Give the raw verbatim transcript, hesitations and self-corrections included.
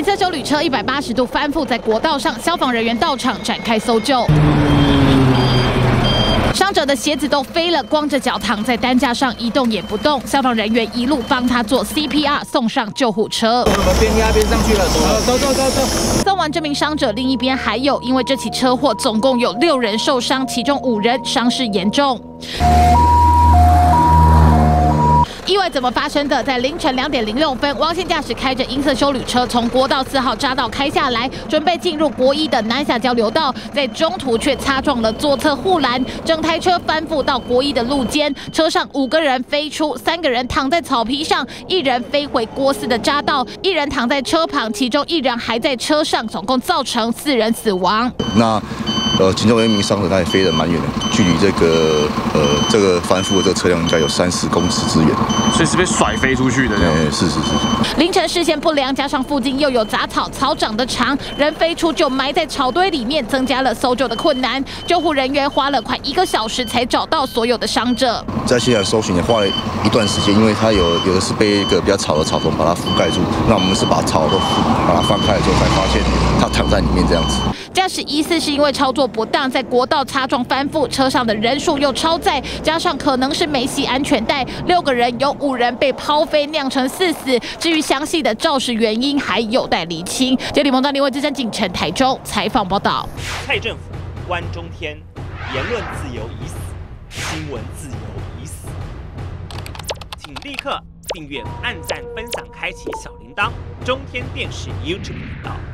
色休旅车一百八十度翻覆在国道上，消防人员到场展开搜救。 伤者的鞋子都飞了，光着脚躺在担架上一动也不动。消防人员一路帮他做 C P R， 送上救护车。 我们边压边上去了，走走走走。 送完这名伤者，另一边还有，因为这起车祸总共有六人受伤，其中五人伤势严重。 意外怎么发生的？在凌晨两点零六分，汪姓驾驶开着银色休旅车从国道四号匝道开下来，准备进入国一的南峡交流道，在中途却擦撞了左侧护栏，整台车翻覆到国一的路肩，车上五个人飞出，三个人躺在草皮上，一人飞回国四的匝道，一人躺在车旁，其中一人还在车上，总共造成四人死亡。 那。 呃，其中有一名伤者，他也飞得蛮远的，距离这个呃这个翻覆的这个车辆应该有三十公尺之远， 所以是被甩飞出去的。 哎，是是是。 凌晨视线不良，加上附近又有杂草，草长得长，人飞出就埋在草堆里面，增加了搜救的困难。救护人员花了快一个小时才找到所有的伤者。 在现场搜寻也花了一段时间，因为它有有的是被一个比较草的草丛把它覆盖住，那我们是把草都把它翻开了之后，才发现它躺在里面这样子。 驾驶疑似是因为操作不当，在国道擦撞翻覆，车上的人数又超载，加上可能是没系安全带，六个人有五人被抛飞，酿成四死。至于详细的肇事原因，还有待厘清。杰里蒙当林位资深警城台中采访报道。 蔡政府关中天，言论自由已死，新闻自由已死。请立刻订阅、按赞、分享、开启小铃铛，中天电视 YouTube 频道。